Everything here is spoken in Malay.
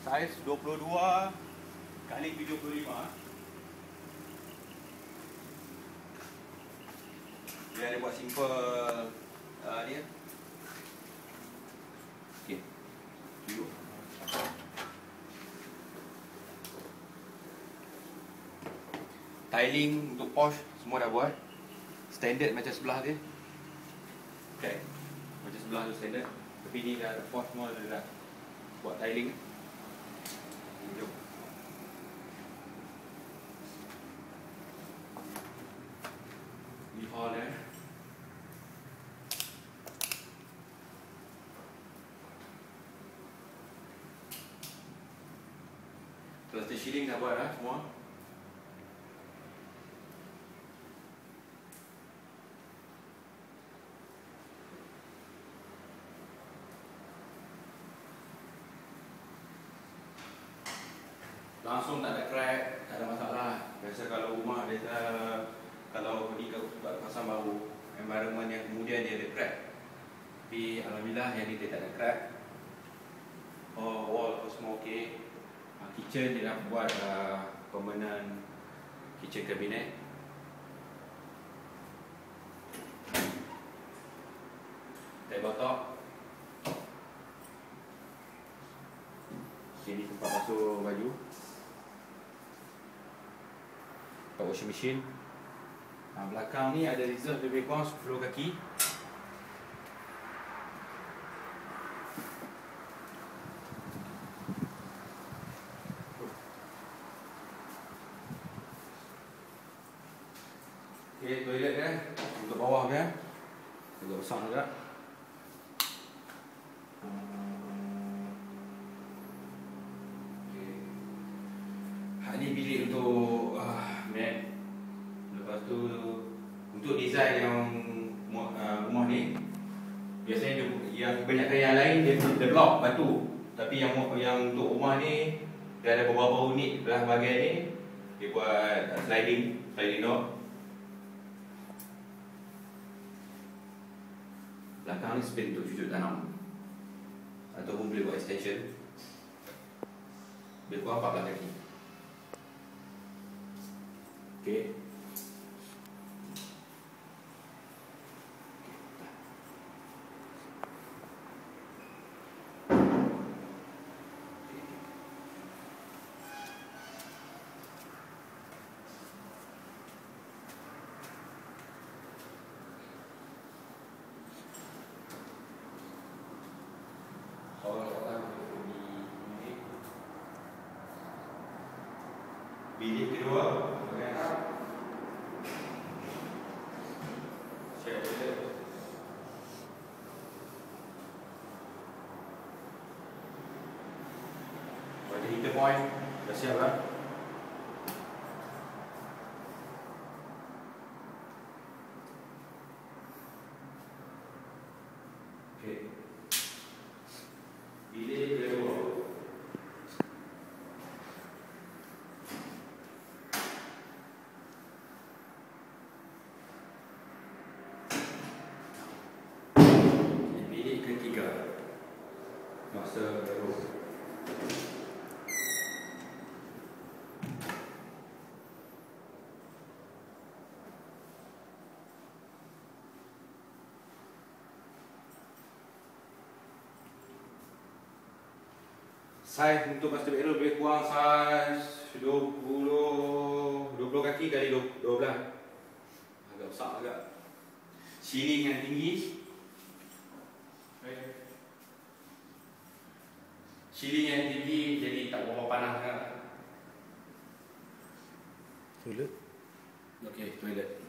Saiz 22 kali 75. Dia ada buat simple dia. Okey. Duduk. Tiling untuk posh semua dah buat. Standard macam sebelah dia. Okay. Macam sebelah tu standard. Tapi ni dah posh semua dah buat tiling. Jom. Ni hall dia. Plaster shielding dah buat dah semua. Langsung tak ada crack, tak ada masalah. Biasa kalau rumah dia kalau pergi ke kawasan baru, environment yang kemudian dia ada crack. Tapi alhamdulillah yang ni dia tak ada crack. Oh, wall pun semua okey. Kitchen dia dah buat permanent kitchen cabinet. Tabletop. Sini tempat basuh baju. Tempat washing machine. Belakang ni ada reserve lebih kurang 10 kaki. Okay, toilet dia untuk bawah dia agak besar juga. Okay. Ni bilik untuk mat. Lepas tu untuk design yang rumah ni, biasanya yang kebanyakan yang lain dia blok batu. Tapi yang untuk rumah ni dia ada beberapa unit belah bahagian ni dia buat sliding door. Belakang ni space untuk cucuk tanam ataupun boleh buat extension. Lebih kurang 14 kaki. Okey. Bilik kedua share toilet. Ada heater point dah siap lah. Okay. Bilik kedua. Master bedroom. Saiz untuk master bedroom lebih kurang saiz 20 kaki kali 12. Agak besar agak. Ceiling yang tinggi. Ceiling yang tinggi jadi tak berapa panas sangat. Toilet. Okey, toilet.